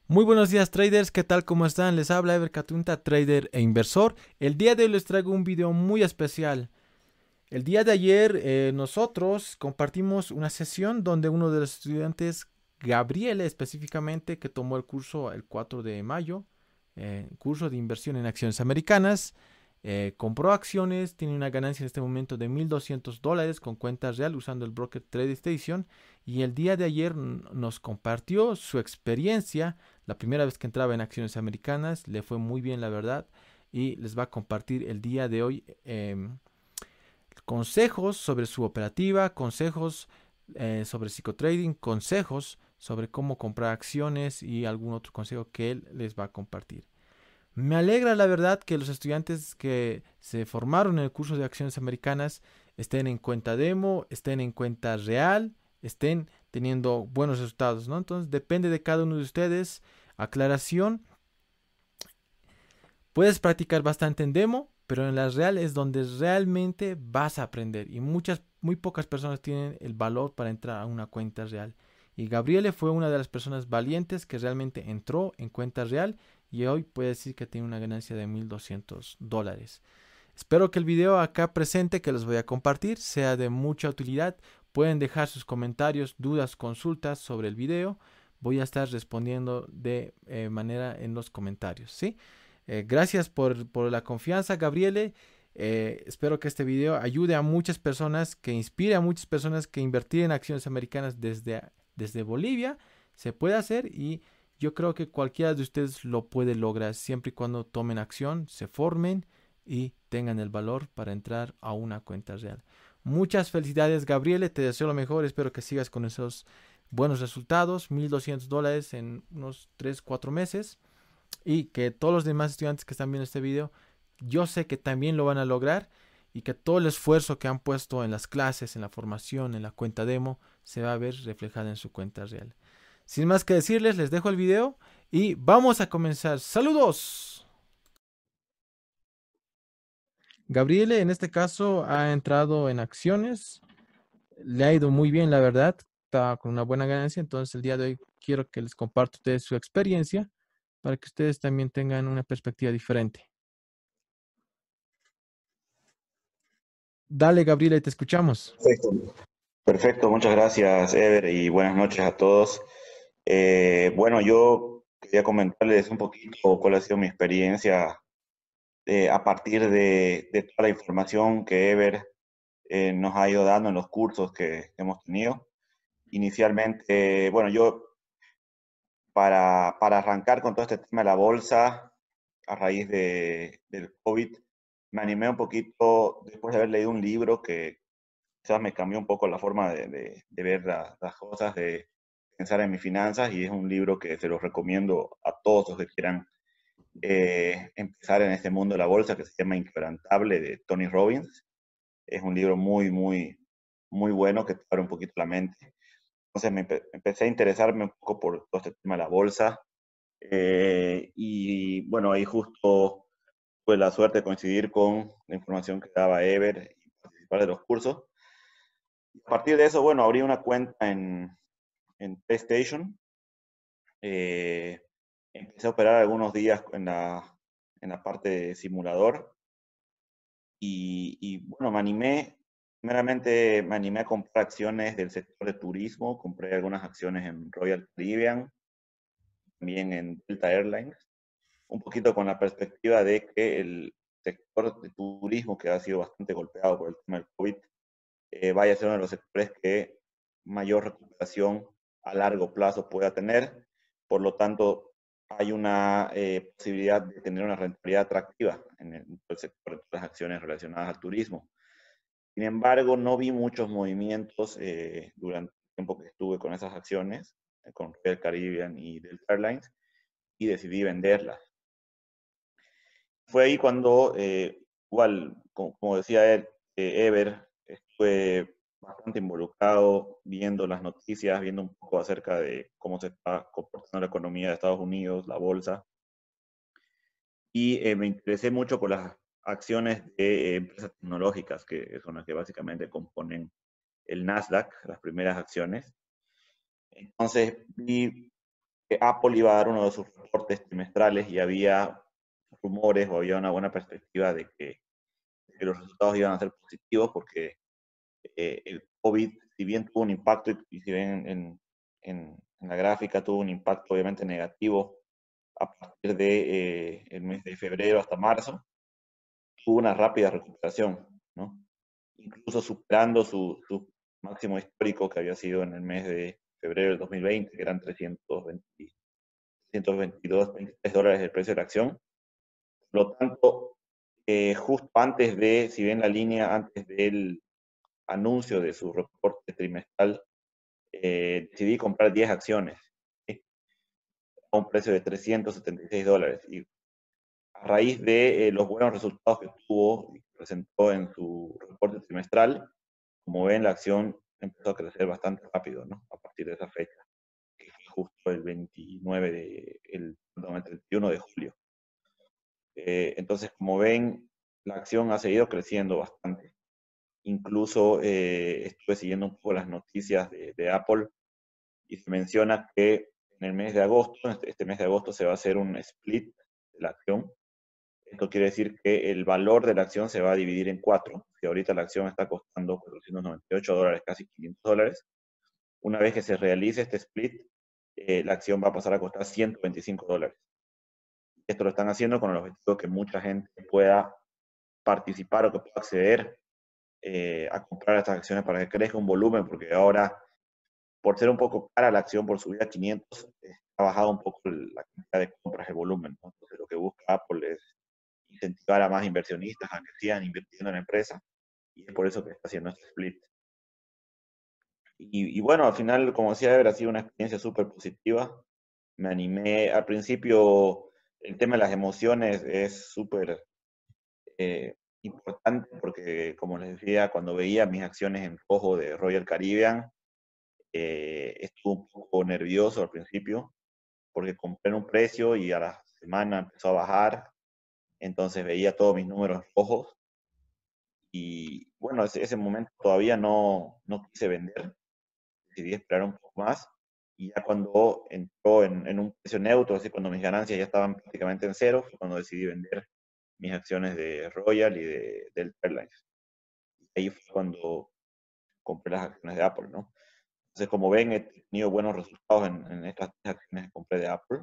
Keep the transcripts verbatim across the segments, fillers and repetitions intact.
Muy buenos días traders, ¿qué tal? ¿Cómo están? Les habla Ever Catunta, trader e inversor. El día de hoy les traigo un video muy especial. El día de ayer eh, nosotros compartimos una sesión donde uno de los estudiantes, Gabriele específicamente, que tomó el curso el cuatro de mayo, eh, curso de inversión en acciones americanas, eh, compró acciones, tiene una ganancia en este momento de mil doscientos dólares con cuenta real usando el broker TradeStation y el día de ayer nos compartió su experiencia, la primera vez que entraba en acciones americanas, le fue muy bien la verdad y les va a compartir el día de hoy eh, consejos sobre su operativa, consejos eh, sobre psicotrading, consejos sobre cómo comprar acciones y algún otro consejo que él les va a compartir. Me alegra la verdad que los estudiantes que se formaron en el curso de acciones americanas estén en cuenta demo, estén en cuenta real, estén teniendo buenos resultados, ¿no? Entonces depende de cada uno de ustedes. Aclaración, puedes practicar bastante en demo, pero en la real es donde realmente vas a aprender y muchas, muy pocas personas tienen el valor para entrar a una cuenta real. Y Gabriele fue una de las personas valientes que realmente entró en cuenta real y hoy puede decir que tiene una ganancia de mil doscientos dólares. Espero que el video acá presente que les voy a compartir sea de mucha utilidad. Pueden dejar sus comentarios, dudas, consultas sobre el video. Voy a estar respondiendo de eh, manera en los comentarios, ¿sí? Eh, gracias por, por, la confianza, Gabriele. Eh, espero que este video ayude a muchas personas, que inspire a muchas personas que invertir en acciones americanas desde, desde Bolivia se puede hacer y yo creo que cualquiera de ustedes lo puede lograr siempre y cuando tomen acción, se formen y tengan el valor para entrar a una cuenta real. Muchas felicidades, Gabriele, te deseo lo mejor, espero que sigas con esos buenos resultados, mil doscientos dólares en unos tres cuatro meses y que todos los demás estudiantes que están viendo este video, yo sé que también lo van a lograr y que todo el esfuerzo que han puesto en las clases, en la formación, en la cuenta demo, se va a ver reflejado en su cuenta real. Sin más que decirles, les dejo el video y vamos a comenzar. ¡Saludos! Gabriele en este caso ha entrado en acciones, le ha ido muy bien la verdad, está con una buena ganancia, entonces el día de hoy quiero que les comparto ustedes su experiencia para que ustedes también tengan una perspectiva diferente. Dale, Gabriela, te escuchamos. Perfecto, perfecto, muchas gracias, Ever, y buenas noches a todos. Eh, bueno, yo quería comentarles un poquito cuál ha sido mi experiencia eh, a partir de, de toda la información que Ever eh, nos ha ido dando en los cursos que hemos tenido. Inicialmente, bueno, yo para, para arrancar con todo este tema de la bolsa, a raíz de, del COVID, me animé un poquito después de haber leído un libro que quizás me cambió un poco la forma de, de, de ver la, las cosas, de pensar en mis finanzas, y es un libro que se los recomiendo a todos los que quieran eh, empezar en este mundo de la bolsa, que se llama Inquebrantable, de Tony Robbins. Es un libro muy, muy, muy bueno que te abre un poquito la mente. Entonces me empe empecé a interesarme un poco por todo este tema de la bolsa, eh, y bueno, ahí justo tuve la suerte de coincidir con la información que daba Ever y participar de los cursos. A partir de eso, bueno, abrí una cuenta en, en PlayStation. Eh, Empecé a operar algunos días en la, en la parte de simulador y, y, bueno, me animé, primeramente me animé a comprar acciones del sector de turismo, compré algunas acciones en Royal Caribbean, también en Delta Airlines, un poquito con la perspectiva de que el sector de turismo, que ha sido bastante golpeado por el tema del COVID, eh, vaya a ser uno de los sectores que mayor recuperación a largo plazo pueda tener. Por lo tanto, hay una eh, posibilidad de tener una rentabilidad atractiva en el, en el sector de las acciones relacionadas al turismo. Sin embargo, no vi muchos movimientos eh, durante el tiempo que estuve con esas acciones, eh, con Royal Caribbean y Delta Airlines, y decidí venderlas. Fue ahí cuando, eh, igual, como, como decía él, eh, Ever, estuve bastante involucrado viendo las noticias, viendo un poco acerca de cómo se está comportando la economía de Estados Unidos, la bolsa, y eh, me interesé mucho por las acciones de eh, empresas tecnológicas, que son las que básicamente componen el Nasdaq, las primeras acciones. Entonces vi que Apple iba a dar uno de sus reportes trimestrales y había rumores o había una buena perspectiva de que, de que los resultados iban a ser positivos porque eh, el COVID, si bien tuvo un impacto, y, y si ven en, en, en, la gráfica, tuvo un impacto obviamente negativo a partir de eh, el mes de febrero hasta marzo, tuvo una rápida recuperación, ¿no? Incluso superando su, su máximo histórico que había sido en el mes de febrero del dos mil veinte, que eran trescientos veinte, trescientos veintidós, veintitrés dólares el precio de la acción. Por lo tanto, eh, justo antes de, si ven la línea, antes del anuncio de su reporte trimestral, eh, decidí comprar diez acciones, ¿sí? A un precio de trescientos setenta y seis dólares. Y a raíz de eh, los buenos resultados que tuvo y presentó en su reporte trimestral, como ven, la acción empezó a crecer bastante rápido, ¿no? A partir de esa fecha, que fue justo el veintinueve de, el, perdón, el treinta y uno de julio. Eh, entonces, como ven, la acción ha seguido creciendo bastante. Incluso eh, estuve siguiendo un poco las noticias de, de Apple y se menciona que en el mes de agosto, este, este mes de agosto se va a hacer un split de la acción. Esto quiere decir que el valor de la acción se va a dividir en cuatro. Si ahorita la acción está costando cuatrocientos noventa y ocho dólares, casi quinientos dólares, una vez que se realice este split, eh, la acción va a pasar a costar ciento veinticinco dólares. Esto lo están haciendo con el objetivo de que mucha gente pueda participar o que pueda acceder eh, a comprar estas acciones para que crezca un volumen, porque ahora, por ser un poco cara la acción, por subir a quinientos, eh, ha bajado un poco la cantidad de compras, el volumen, ¿no? Entonces, lo que busca Apple es incentivar a más inversionistas a que sigan invirtiendo en la empresa, y es por eso que está haciendo este split. Y, y bueno, al final, como decía, Ever, ha sido una experiencia súper positiva. Me animé, al principio, el tema de las emociones es súper eh, importante porque, como les decía, cuando veía mis acciones en rojo de Royal Caribbean, eh, estuve un poco nervioso al principio porque compré en un precio y a la semana empezó a bajar, entonces veía todos mis números rojos y bueno, ese, ese momento todavía no, no quise vender, decidí esperar un poco más y ya cuando entró en, en un precio neutro, así cuando mis ganancias ya estaban prácticamente en cero, fue cuando decidí vender mis acciones de Royal y de Delta Airlines. Y ahí fue cuando compré las acciones de Apple, ¿no? Entonces, como ven, he tenido buenos resultados en, en estas acciones que compré de Apple,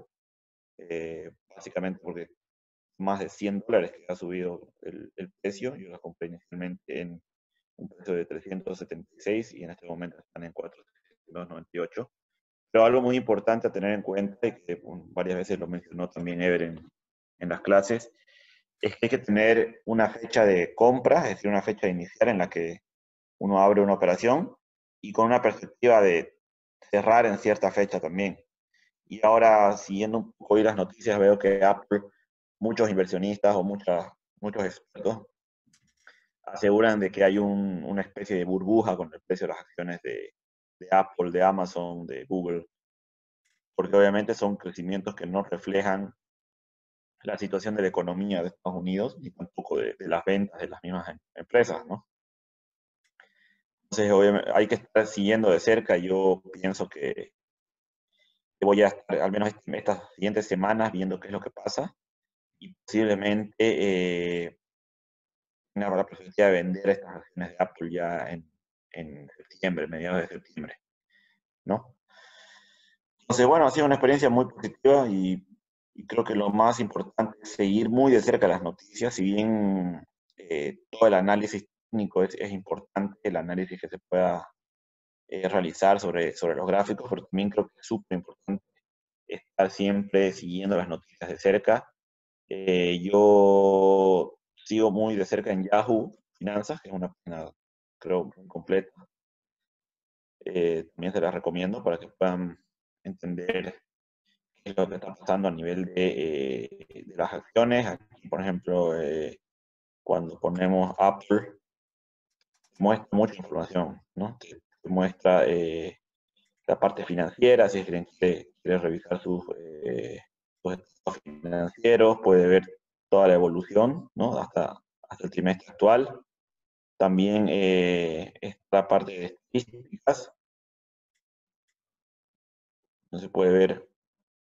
eh, básicamente porque más de cien dólares que ha subido el, el precio. Yo las compré inicialmente en un precio de trescientos setenta y seis y en este momento están en cuatrocientos noventa y ocho. Pero algo muy importante a tener en cuenta, y que bueno, varias veces lo mencionó también Ever en, en las clases, es que hay que tener una fecha de compra, es decir, una fecha inicial en la que uno abre una operación y con una perspectiva de cerrar en cierta fecha también. Y ahora, siguiendo un poco hoy las noticias, veo que Apple, muchos inversionistas o muchas, muchos expertos aseguran de que hay un, una especie de burbuja con el precio de las acciones de, de Apple, de Amazon, de Google, porque obviamente son crecimientos que no reflejan la situación de la economía de Estados Unidos ni tampoco de, de las ventas de las mismas em- empresas, ¿no? Entonces, obviamente, hay que estar siguiendo de cerca. Yo pienso que, que voy a estar al menos est- estas siguientes semanas viendo qué es lo que pasa y posiblemente eh, tenga la perspectiva de vender estas acciones de Apple ya en, en septiembre, mediados de septiembre, ¿no? Entonces, bueno, ha sido una experiencia muy positiva y, y creo que lo más importante es seguir muy de cerca las noticias, si bien eh, todo el análisis técnico es, es importante, el análisis que se pueda eh, realizar sobre, sobre los gráficos, pero también creo que es súper importante estar siempre siguiendo las noticias de cerca. Eh, yo sigo muy de cerca en Yahoo Finanzas, que es una página, creo, muy completa. Eh, también se las recomiendo para que puedan entender qué es lo que está pasando a nivel de, eh, de las acciones. Aquí, por ejemplo, eh, cuando ponemos Apple, muestra mucha información, ¿no? Te, te muestra eh, la parte financiera, si es que quiere, quiere revisar sus, eh, sus estados financieros, puede ver toda la evolución, ¿no? Hasta, hasta el trimestre actual. También eh, esta parte de estadísticas, no se puede ver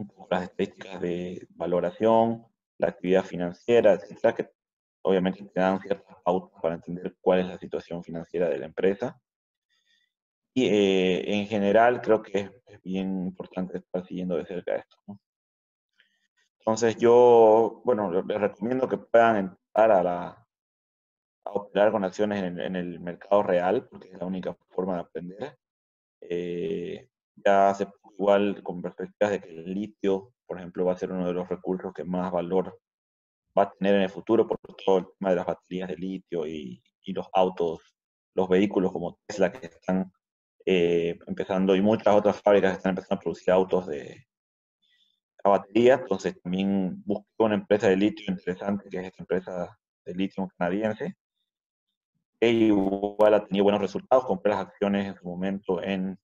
un poco las estadísticas de valoración, la actividad financiera, etcétera, que obviamente te dan ciertas pautas para entender cuál es la situación financiera de la empresa. Y eh, en general creo que es, es bien importante estar siguiendo de cerca esto, ¿no? Entonces yo, bueno, les recomiendo que puedan entrar a, la, a operar con acciones en, en el mercado real, porque es la única forma de aprender. Eh, ya hace poco igual con perspectivas de que el litio, por ejemplo, va a ser uno de los recursos que más valor va a tener en el futuro por todo el tema de las baterías de litio y, y los autos, los vehículos como Tesla que están eh, empezando y muchas otras fábricas que están empezando a producir autos de a batería. Entonces también busqué una empresa de litio interesante que es esta empresa de litio canadiense que igual ha tenido buenos resultados. Compré las acciones en su momento en,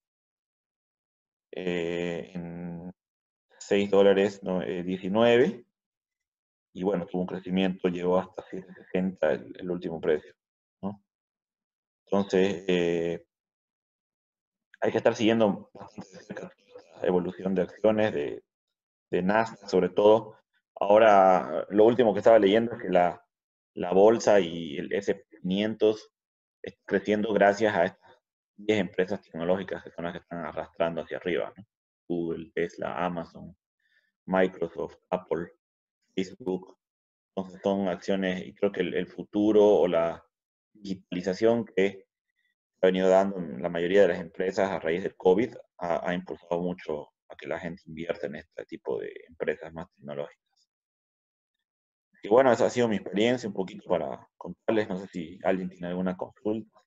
eh, en seis dólares no, eh, diecinueve y bueno, tuvo un crecimiento, llegó hasta siete sesenta el, el último precio, ¿no? Entonces, eh, hay que estar siguiendo bastante de cerca la evolución de acciones, de, de Nasdaq sobre todo. Ahora, lo último que estaba leyendo es que la, la bolsa y el ese and pe quinientos está creciendo gracias a estas diez empresas tecnológicas que son las que están arrastrando hacia arriba, ¿no? Google, Tesla, Amazon, Microsoft, Apple, Facebook. Entonces son acciones, y creo que el, el futuro o la digitalización que ha venido dando en la mayoría de las empresas a raíz del COVID ha, ha impulsado mucho a que la gente invierta en este tipo de empresas más tecnológicas. Y bueno, esa ha sido mi experiencia un poquito para contarles. No sé si alguien tiene alguna consulta.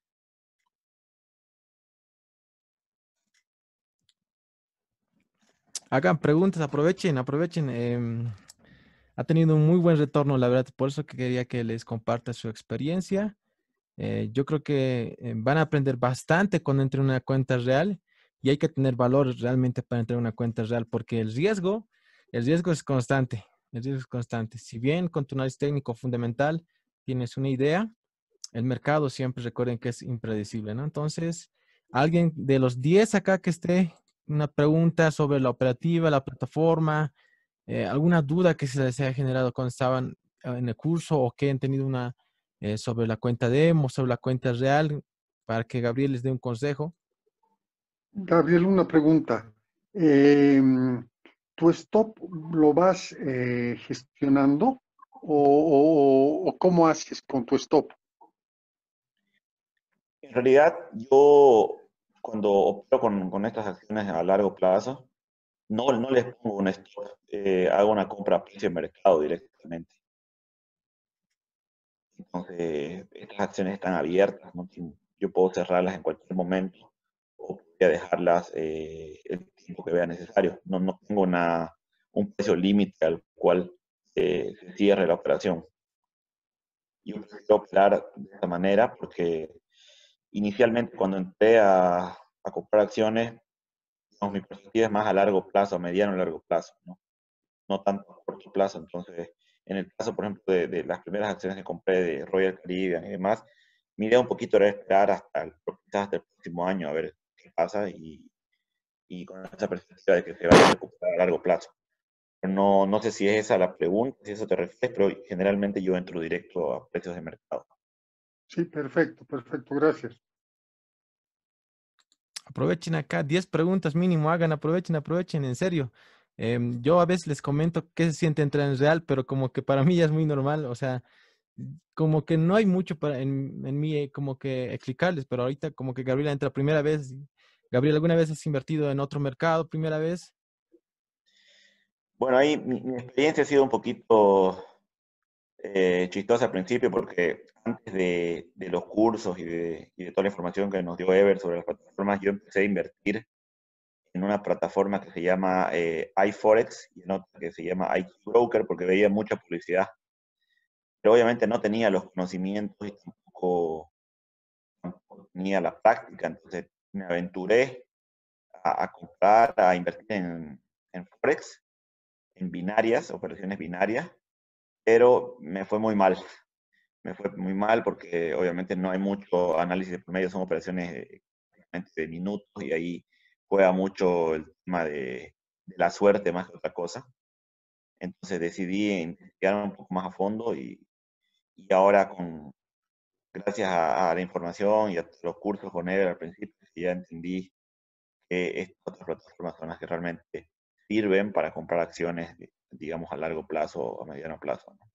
Hagan preguntas, aprovechen, aprovechen. em, ha tenido un muy buen retorno, la verdad, por eso que quería que les comparta su experiencia. Eh, yo creo que eh, van a aprender bastante cuando entren en una cuenta real y hay que tener valor realmente para entrar en una cuenta real porque el riesgo, el riesgo es constante, el riesgo es constante. Si bien con tu análisis técnico fundamental tienes una idea, el mercado siempre recuerden que es impredecible, ¿no? Entonces, alguien de los diez acá que esté, una pregunta sobre la operativa, la plataforma, eh, alguna duda que se les haya generado cuando estaban eh, en el curso o que han tenido una eh, sobre la cuenta demo, sobre la cuenta real, para que Gabriel les dé un consejo. Gabriel, una pregunta. Eh, ¿Tu stop lo vas eh, gestionando o, o- o cómo haces con tu stop? En realidad, yo cuando opero con, con estas acciones a largo plazo, no, no les pongo un stop, eh, hago una compra a precio de mercado directamente. Entonces, estas acciones están abiertas, ¿no? Yo puedo cerrarlas en cualquier momento o voy a dejarlas eh, el tiempo que vea necesario. No, no tengo una, un precio límite al cual eh, se cierre la operación. Yo prefiero operar de esta manera porque inicialmente cuando entré a, a comprar acciones, digamos, mi perspectiva es más a largo plazo, a mediano y largo plazo, ¿no? No tanto a corto plazo. Entonces, en el caso, por ejemplo, de, de las primeras acciones que compré de Royal Caribbean y demás, mi idea un poquito era esperar hasta el, quizás hasta el próximo año a ver qué pasa y, y con esa perspectiva de que se vaya a recuperar a largo plazo. No, no sé si es esa la pregunta, si eso te refieres, pero generalmente yo entro directo a precios de mercado. Sí, perfecto, perfecto, gracias. Aprovechen acá, diez preguntas mínimo, hagan, aprovechen, aprovechen, en serio. Em, yo a veces les comento qué se siente entrar en real, pero como que para mí ya es muy normal, o sea, como que no hay mucho para, en, en mí eh, como que explicarles, pero ahorita como que Gabriela entra primera vez. Gabriel, ¿alguna vez has invertido en otro mercado primera vez? Bueno, ahí mi, mi experiencia ha sido un poquito eh, chistosa al principio porque antes de, de los cursos y de, y de toda la información que nos dio Ever sobre las plataformas, yo empecé a invertir en una plataforma que se llama eh, iForex y en otra que se llama I Q Broker porque veía mucha publicidad. Pero obviamente no tenía los conocimientos y tampoco, tampoco tenía la práctica, entonces me aventuré a, a comprar, a invertir en, en Forex, en binarias, operaciones binarias, pero me fue muy mal. Me fue muy mal porque obviamente no hay mucho análisis de promedio, son operaciones de, de minutos y ahí juega mucho el tema de de la suerte más que otra cosa. Entonces decidí investigar un poco más a fondo y, y ahora con, gracias a, a la información y a los cursos con Ever al principio, ya entendí que estas otras plataformas son las que realmente sirven para comprar acciones, digamos, a largo plazo o a mediano plazo, ¿no?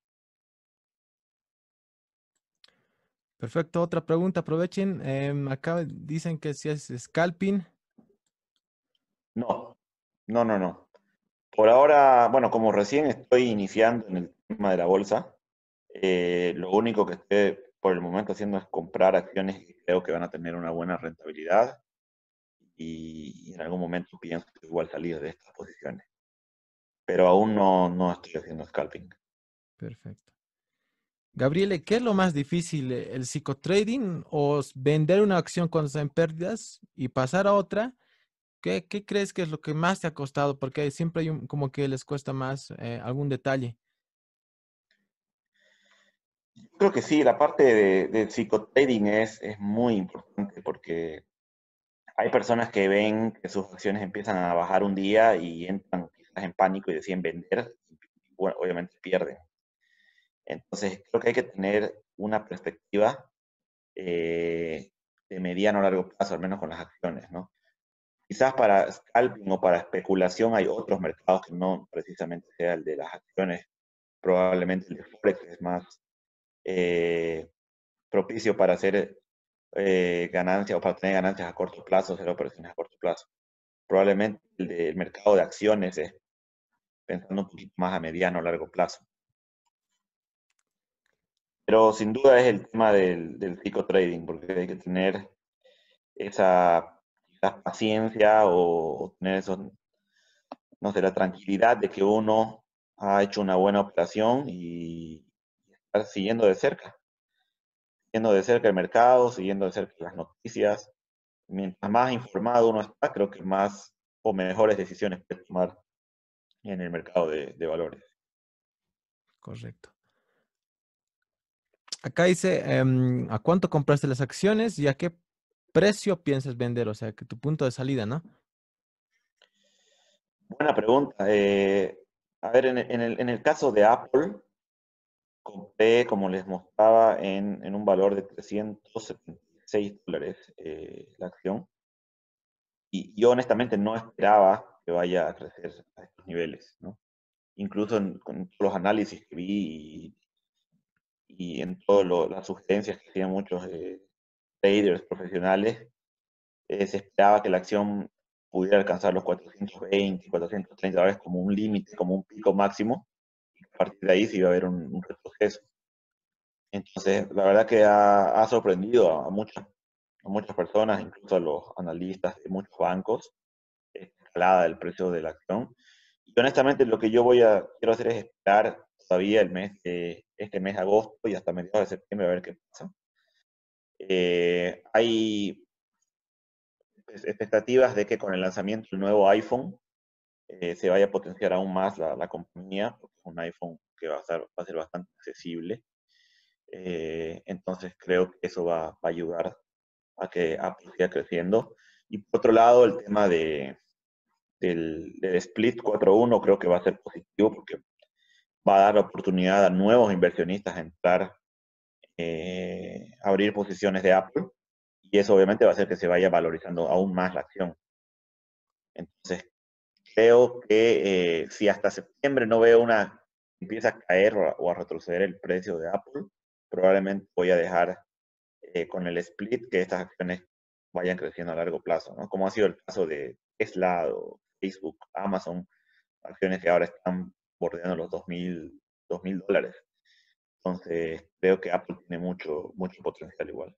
Perfecto, otra pregunta, aprovechen. em, acá dicen que si es scalping. No, no, no, no. Por ahora, bueno, como recién estoy iniciando en el tema de la bolsa, eh, lo único que estoy por el momento haciendo es comprar acciones que creo que van a tener una buena rentabilidad y, y en algún momento pienso igual salir de estas posiciones. Pero aún no, no estoy haciendo scalping. Perfecto. Gabriele, ¿qué es lo más difícil? eh, ¿El psicotrading o s- vender una acción cuando está en pérdidas y pasar a otra? ¿Qué, qué crees que es lo que más te ha costado? Porque siempre hay un, como que les cuesta más eh, algún detalle. Creo que sí, la parte de, de psicotrading es, es muy importante porque hay personas que ven que sus acciones empiezan a bajar un día y entran quizás en pánico y deciden vender, y, bueno, obviamente pierden. Entonces, creo que hay que tener una perspectiva eh, de mediano a largo plazo, al menos con las acciones, ¿no? Quizás para scalping o para especulación hay otros mercados que no precisamente sea el de las acciones. Probablemente el de Forex es más eh, propicio para hacer eh, ganancias o para tener ganancias a corto plazo, hacer operaciones a corto plazo. Probablemente el del mercado de acciones es pensando un poquito más a mediano o largo plazo. Pero sin duda es el tema del, del psicotrading, porque hay que tener esa quizás paciencia o, o tener esos, no sé, la tranquilidad de que uno ha hecho una buena operación y estar siguiendo de cerca, siguiendo de cerca el mercado, siguiendo de cerca las noticias. Mientras más informado uno está, creo que más o mejores decisiones puede tomar en el mercado de, de valores. Correcto. Acá dice, em, ¿a cuánto compraste las acciones y a qué precio piensas vender? O sea, que tu punto de salida, ¿no? Buena pregunta. Eh, a ver, en el, en el, en el caso de Apple, compré, como les mostraba, en, en un valor de trescientos setenta y seis dólares eh, la acción. Y yo honestamente no esperaba que vaya a crecer a estos niveles, ¿no? Incluso en, con todos los análisis que vi y, y en todas las sugerencias que hacían muchos eh, traders profesionales, eh, se esperaba que la acción pudiera alcanzar los cuatrocientos veinte, cuatrocientos treinta dólares como un límite, como un pico máximo, y a partir de ahí se iba a ver un, un retroceso. Entonces, la verdad que ha, ha sorprendido a, a, muchas, a muchas personas, incluso a los analistas de muchos bancos, esta escalada del precio de la acción. Y honestamente lo que yo voy a, quiero hacer es esperar todavía el mes de, este mes de agosto y hasta mediados de septiembre a ver qué pasa. Eh, hay expectativas de que con el lanzamiento del nuevo iPhone eh, se vaya a potenciar aún más la, la compañía, porque es un iPhone que va a, ser, va a ser bastante accesible. Eh, entonces creo que eso va, va, a ayudar a que Apple siga creciendo. Y por otro lado, el tema de, del, del split cuatro uno creo que va a ser positivo porque va a dar la oportunidad a nuevos inversionistas a entrar, eh, a abrir posiciones de Apple y eso obviamente va a hacer que se vaya valorizando aún más la acción. Entonces, creo que eh, si hasta septiembre no veo una, empieza a caer o a, o a retroceder el precio de Apple, probablemente voy a dejar eh, con el split que estas acciones vayan creciendo a largo plazo, ¿no? Como ha sido el caso de Tesla o Facebook, Amazon, acciones que ahora están bordeando los dos mil dólares. Entonces, creo que Apple tiene mucho, mucho potencial igual.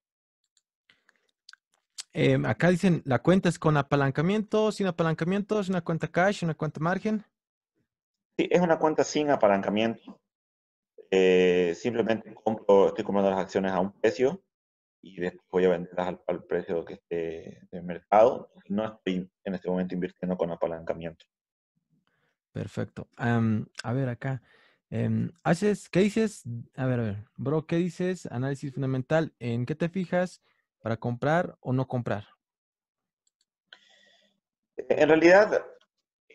Em, acá dicen, la cuenta es con apalancamiento, sin apalancamiento, es una cuenta cash, una cuenta margen. Sí, es una cuenta sin apalancamiento. Eh, simplemente compro, estoy comprando las acciones a un precio y después voy a venderlas al, al precio que esté de mercado. No estoy en este momento invirtiendo con apalancamiento. Perfecto. Am, a ver acá. em, haces, ¿qué dices? A ver, a ver, bro, ¿qué dices? Análisis fundamental. ¿En qué te fijas para comprar o no comprar? En realidad,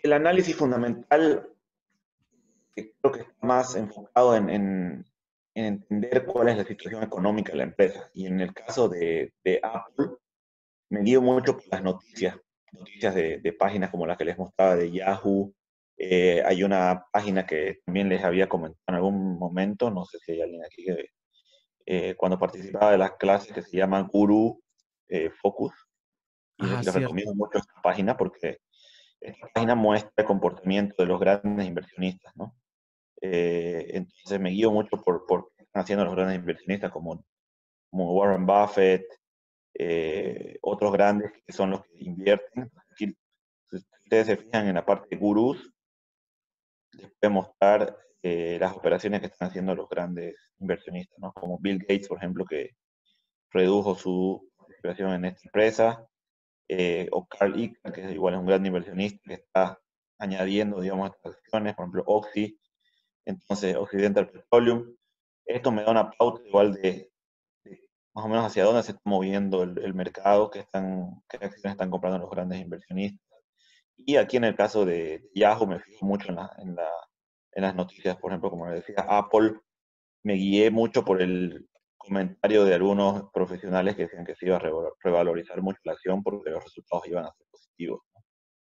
el análisis fundamental que creo que está más enfocado en, en, en entender cuál es la situación económica de la empresa. Y en el caso de, de Apple, me guío mucho por las noticias, noticias de, de páginas como la que les mostraba de Yahoo. Eh, hay una página que también les había comentado en algún momento, no sé si hay alguien aquí que, eh, cuando participaba de las clases, que se llama Guru eh, Focus. Y Ah, les, les cierto. recomiendo mucho esta página porque esta página muestra el comportamiento de los grandes inversionistas, ¿no? Eh, entonces me guío mucho por, por qué están haciendo los grandes inversionistas como, como Warren Buffett, eh, otros grandes que son los que invierten. Aquí, si ustedes se fijan en la parte de gurús, les voy a mostrar eh, las operaciones que están haciendo los grandes inversionistas, ¿no? Como Bill Gates, por ejemplo, que redujo su participación en esta empresa, eh, o Carl Icahn, que es igual es un gran inversionista que está añadiendo, digamos, estas acciones, por ejemplo, Oxy, entonces Occidental Petroleum. Esto me da una pauta igual de, de más o menos hacia dónde se está moviendo el, el mercado, qué, están, qué acciones están comprando los grandes inversionistas. Y aquí en el caso de Yahoo me fijo mucho en, la, en, la, en las noticias, por ejemplo, como les decía, Apple, me guié mucho por el comentario de algunos profesionales que decían que se iba a revalorizar mucho la acción porque los resultados iban a ser positivos, ¿no?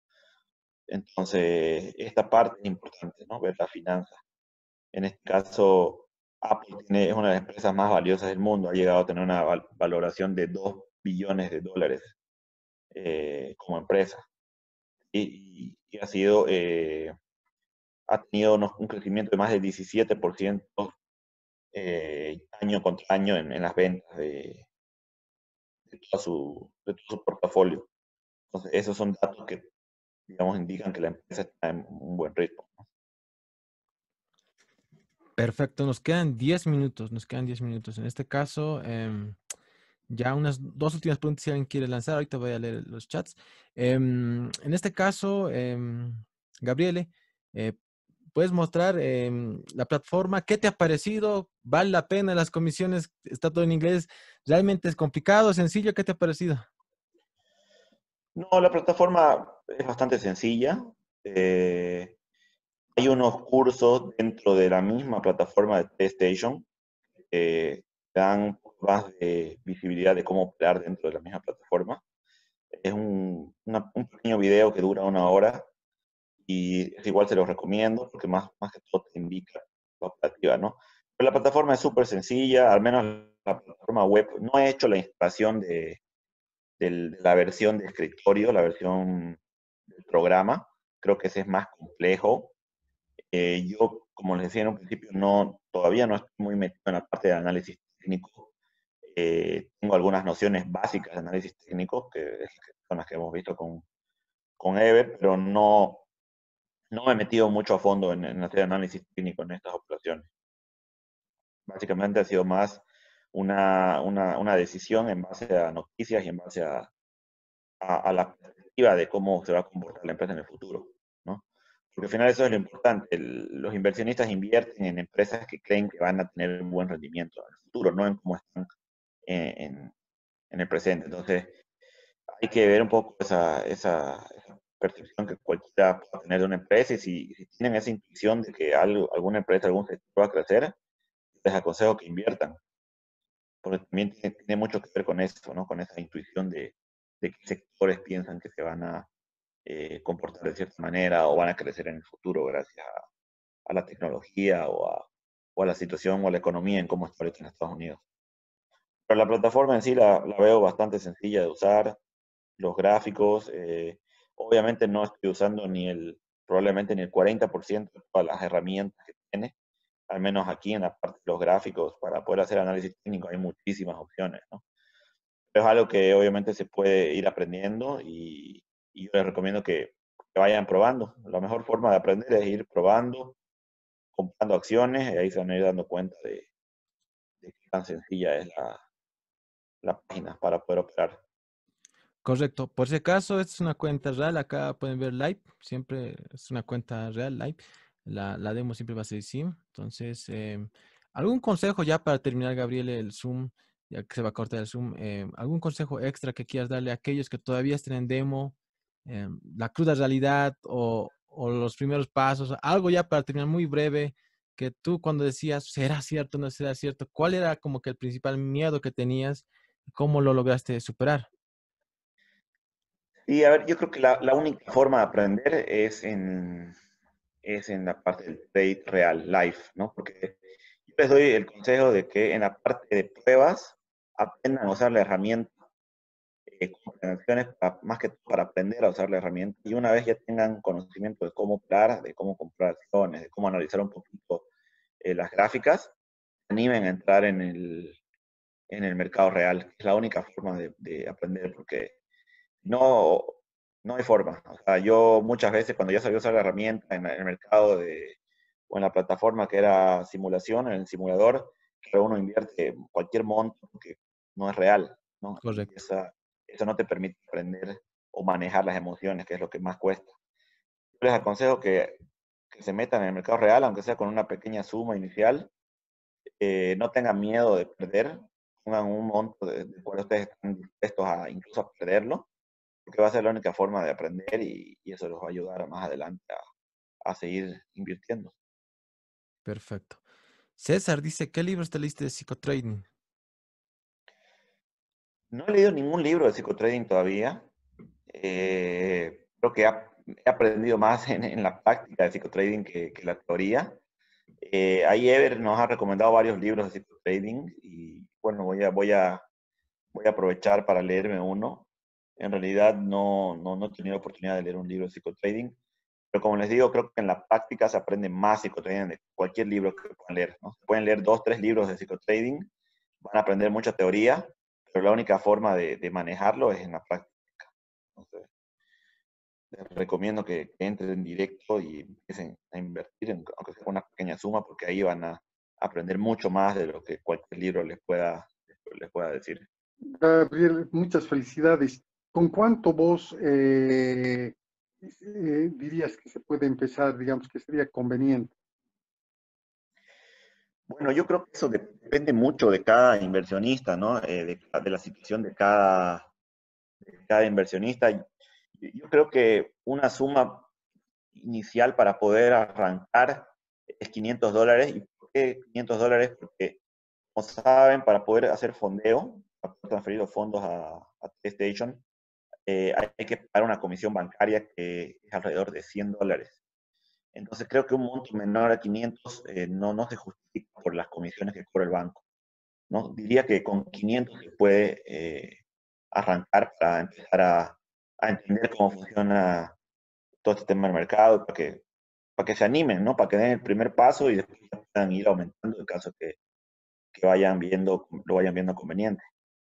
Entonces, esta parte es importante, ¿no? Ver las finanzas. En este caso, Apple tiene, es una de las empresas más valiosas del mundo, ha llegado a tener una val valoración de dos billones de dólares eh, como empresa. Y, y, y ha sido, eh, ha tenido unos, un crecimiento de más del diecisiete por ciento eh, año contra año en, en las ventas de, de, toda su, de todo su portafolio. Entonces, esos son datos que, digamos, indican que la empresa está en un buen ritmo. Perfecto, nos quedan diez minutos, nos quedan diez minutos. En este caso, em, ya unas dos últimas preguntas si alguien quiere lanzar. Ahorita voy a leer los chats. Em, en este caso, em, Gabriele, eh, puedes mostrar em, la plataforma. ¿Qué te ha parecido? ¿Vale la pena las comisiones? Está todo en inglés. ¿Realmente es complicado, sencillo? ¿Qué te ha parecido? No, la plataforma es bastante sencilla. Eh, hay unos cursos dentro de la misma plataforma de TestStation que dan más de visibilidad de cómo operar dentro de la misma plataforma. Es un, una, un pequeño video que dura una hora y es igual se los recomiendo porque más, más que todo te indica la operativa, ¿no? Pero la plataforma es súper sencilla, al menos la plataforma web. No he hecho la instalación de, de la versión de escritorio, la versión del programa. Creo que ese es más complejo. Eh, yo, como les decía en un principio, no, todavía no estoy muy metido en la parte de análisis técnico. Eh, tengo algunas nociones básicas de análisis técnico, que son las que hemos visto con, con Ever, pero no, no me he metido mucho a fondo en, en hacer análisis técnico en estas operaciones. Básicamente ha sido más una, una, una decisión en base a noticias y en base a, a, a la perspectiva de cómo se va a comportar la empresa en el futuro, ¿no? Porque al final eso es lo importante. El, los inversionistas invierten en empresas que creen que van a tener un buen rendimiento en el futuro, no en cómo están en, en, en el presente. Entonces, hay que ver un poco esa, esa, esa percepción que cualquiera pueda tener de una empresa y si, si tienen esa intuición de que algo, alguna empresa, algún sector va a crecer, les aconsejo que inviertan, porque también tiene, tiene mucho que ver con eso, ¿no? Con esa intuición de, de qué sectores piensan que se van a eh, comportar de cierta manera o van a crecer en el futuro gracias a, a la tecnología o a, o a la situación o a la economía en cómo está ahorita en Estados Unidos. Pero la plataforma en sí la, la veo bastante sencilla de usar, los gráficos, eh, obviamente no estoy usando ni el, probablemente ni el cuarenta por ciento de todas las herramientas que tiene, al menos aquí en la parte de los gráficos, para poder hacer análisis técnico hay muchísimas opciones, ¿no? Pero es algo que obviamente se puede ir aprendiendo y, y yo les recomiendo que, que vayan probando. La mejor forma de aprender es ir probando, comprando acciones y ahí se van a ir dando cuenta de, de qué tan sencilla es la, la página para poder operar. Correcto. Por si acaso, esta es una cuenta real. Acá pueden ver live. Siempre es una cuenta real, live. La, la demo siempre va a ser SIM. Entonces, em, ¿algún consejo ya para terminar, Gabriel, el Zoom? Ya que se va a cortar el Zoom. Em, ¿algún consejo extra que quieras darle a aquellos que todavía estén en demo? Em, la cruda realidad o, o los primeros pasos, algo ya para terminar muy breve, que tú cuando decías, ¿será cierto o no será cierto? ¿Cuál era como que el principal miedo que tenías y cómo lo lograste superar? Y a ver, yo creo que la, la única forma de aprender es en, es en la parte del trade real, live, ¿no? Porque yo les doy el consejo de que en la parte de pruebas aprendan a usar la herramienta, eh, con acciones para- más que todo para aprender a usar la herramienta. Y una vez ya tengan conocimiento de cómo operar, de cómo comprar acciones, de cómo analizar un poquito eh, las gráficas, se animen a entrar en el, en el mercado real. Es la única forma de, de aprender, porque no, no hay forma. O sea, yo muchas veces cuando ya sabía usar la herramienta en, el mercado de, o en la plataforma que era simulación, en el simulador, que uno invierte cualquier monto que no es real, ¿no? Y Correcto. esa, eso no te permite aprender o manejar las emociones, que es lo que más cuesta. Yo les aconsejo que, que se metan en el mercado real, aunque sea con una pequeña suma inicial, eh, no tengan miedo de perder, pongan un monto de, de cual ustedes están dispuestos a incluso a perderlo, porque va a ser la única forma de aprender y, y eso los va a ayudar más adelante a, a seguir invirtiendo. Perfecto. César dice, ¿qué libros te leíste de psicotrading? No he leído ningún libro de psicotrading todavía. Eh, creo que ha, he aprendido más en, en, la práctica de psicotrading que, que la teoría. Eh, ahí Ever nos ha recomendado varios libros de psicotrading y bueno, voy a, voy a, voy a aprovechar para leerme uno. En realidad no, no, no he tenido la oportunidad de leer un libro de psicotrading, pero como les digo, creo que en la práctica se aprende más psicotrading de cualquier libro que puedan leer, ¿no? Pueden leer dos, tres libros de psicotrading, van a aprender mucha teoría, pero la única forma de, de manejarlo es en la práctica. Entonces, les recomiendo que, que entren en directo y empiecen a invertir, en, aunque sea una pequeña suma, porque ahí van a aprender mucho más de lo que cualquier libro les pueda, les pueda decir. Gabriel, muchas felicidades. ¿Con cuánto vos eh, eh, dirías que se puede empezar, digamos, que sería conveniente? Bueno, yo creo que eso depende mucho de cada inversionista, ¿no? Eh, de, de, la situación de cada, de cada inversionista. Yo creo que una suma inicial para poder arrancar es quinientos dólares. ¿Y por qué quinientos dólares? Porque, como saben, para poder hacer fondeo, para poder transferir los fondos a, a PlayStation, eh, hay que pagar una comisión bancaria que es alrededor de cien dólares. Entonces creo que un monto menor a quinientos eh, no, no se justifica por las comisiones que cobra el banco, ¿no? Diría que con quinientos se puede eh, arrancar para empezar a, a entender cómo funciona todo este tema del mercado, para que, para que se animen, ¿no? Para que den el primer paso y después puedan ir aumentando en caso que, que vayan viendo, lo vayan viendo conveniente.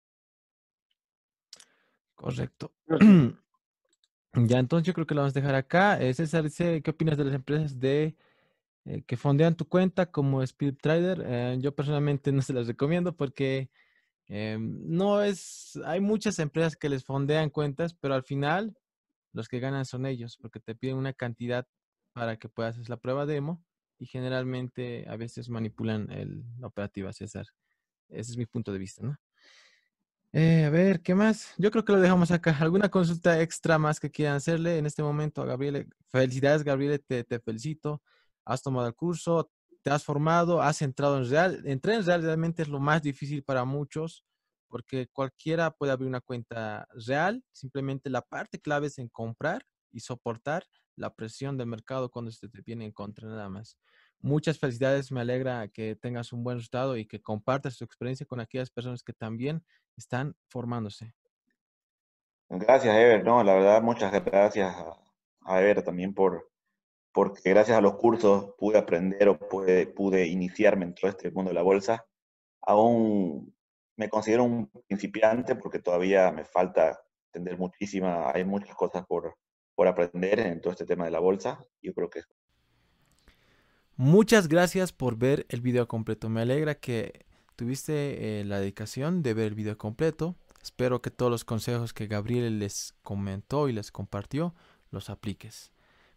Correcto. Gracias. Ya, entonces yo creo que lo vamos a dejar acá. Eh, César dice, ¿qué opinas de las empresas de eh, que fondean tu cuenta como Speed Trader? Eh, yo personalmente no se las recomiendo porque eh, no es, hay muchas empresas que les fondean cuentas, pero al final los que ganan son ellos, porque te piden una cantidad para que puedas hacer la prueba demo y generalmente a veces manipulan el, la operativa, César. Ese es mi punto de vista, ¿no? Eh, a ver, ¿qué más? Yo creo que lo dejamos acá. ¿Alguna consulta extra más que quieran hacerle en este momento a Gabriele? Felicidades, Gabriele, te, te felicito. Has tomado el curso, te has formado, has entrado en Real. Entrar en Real realmente es lo más difícil para muchos, porque cualquiera puede abrir una cuenta Real. Simplemente la parte clave es en comprar y soportar la presión del mercado cuando se te viene en contra, nada más. Muchas felicidades, me alegra que tengas un buen resultado y que compartas tu experiencia con aquellas personas que también están formándose. Gracias, Ever. No, la verdad, muchas gracias a, a Ever también por, porque gracias a los cursos pude aprender o pude, pude iniciarme en todo este mundo de la bolsa. Aún me considero un principiante porque todavía me falta entender muchísima, hay muchas cosas por, por aprender en todo este tema de la bolsa. Yo creo que Muchas gracias por ver el video completo. Me alegra que tuviste eh, la dedicación de ver el video completo. Espero que todos los consejos que Gabriel les comentó y les compartió los apliques.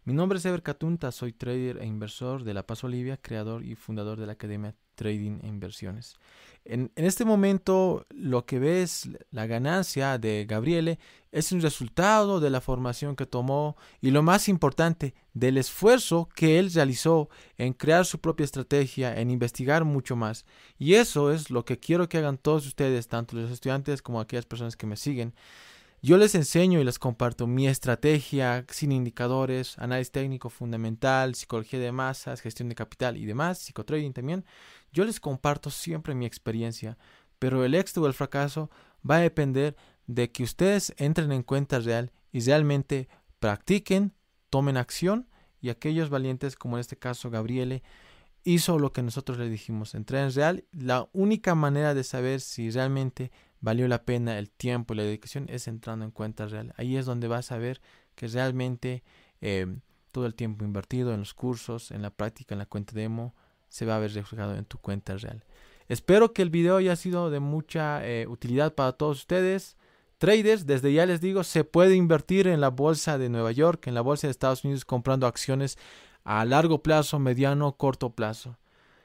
Mi nombre es Ever Catunta, soy trader e inversor de La Paz Bolivia, creador y fundador de la Academia Trading e Inversiones. En, en este momento lo que ves, la ganancia de Gabriele, es un resultado de la formación que tomó y lo más importante, del esfuerzo que él realizó en crear su propia estrategia, en investigar mucho más. Y eso es lo que quiero que hagan todos ustedes, tanto los estudiantes como aquellas personas que me siguen. Yo les enseño y les comparto mi estrategia sin indicadores, análisis técnico fundamental, psicología de masas, gestión de capital y demás, psicotrading también. Yo les comparto siempre mi experiencia, pero el éxito o el fracaso va a depender de que ustedes entren en cuenta real y realmente practiquen, tomen acción, y aquellos valientes, como en este caso Gabriele, hizo lo que nosotros le dijimos, entrar en real. La única manera de saber si realmente valió la pena el tiempo y la dedicación es entrando en cuenta real. Ahí es donde vas a ver que realmente eh, todo el tiempo invertido en los cursos, en la práctica, en la cuenta demo, se va a ver reflejado en tu cuenta real. Espero que el video haya sido de mucha eh, utilidad para todos ustedes. Traders, desde ya les digo, se puede invertir en la bolsa de Nueva York, en la bolsa de Estados Unidos, comprando acciones a largo plazo, mediano, corto plazo.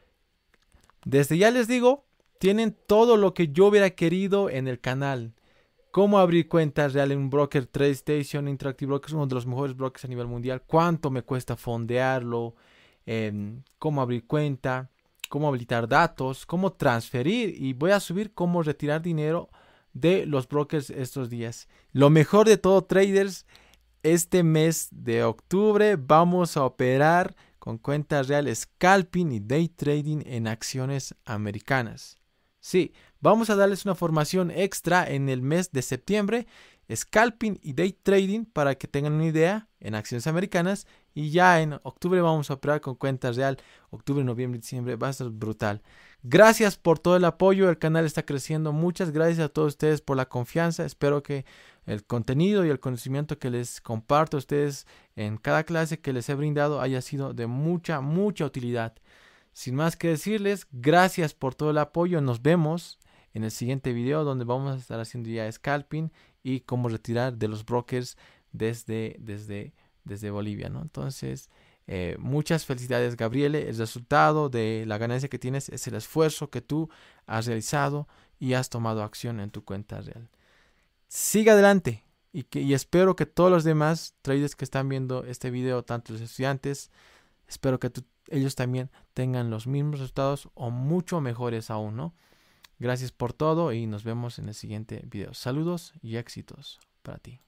Desde ya les digo, tienen todo lo que yo hubiera querido en el canal. Cómo abrir cuentas real en un broker, TradeStation, Interactive Brokers, uno de los mejores brokers a nivel mundial. Cuánto me cuesta fondearlo, eh, cómo abrir cuenta, cómo habilitar datos, cómo transferir, y voy a subir cómo retirar dinero de los brokers estos días. Lo mejor de todo, traders, este mes de octubre vamos a operar con cuenta real, scalping y day trading en acciones americanas. Sí, vamos a darles una formación extra en el mes de septiembre, scalping y day trading, para que tengan una idea en acciones americanas, y ya en octubre vamos a operar con cuenta real. Octubre, noviembre, diciembre, va a ser brutal. Gracias por todo el apoyo, el canal está creciendo. Muchas gracias a todos ustedes por la confianza. Espero que el contenido y el conocimiento que les comparto a ustedes en cada clase que les he brindado haya sido de mucha, mucha utilidad. Sin más que decirles, gracias por todo el apoyo. Nos vemos en el siguiente video, donde vamos a estar haciendo ya scalping y cómo retirar de los brokers desde, desde, desde Bolivia, ¿no? Entonces, eh, muchas felicidades, Gabriele. El resultado de la ganancia que tienes es el esfuerzo que tú has realizado y has tomado acción en tu cuenta real. Siga adelante, y, que, y espero que todos los demás traders que están viendo este video, tanto los estudiantes, espero que tú, ellos también tengan los mismos resultados o mucho mejores aún, ¿no? Gracias por todo y nos vemos en el siguiente video. Saludos y éxitos para ti.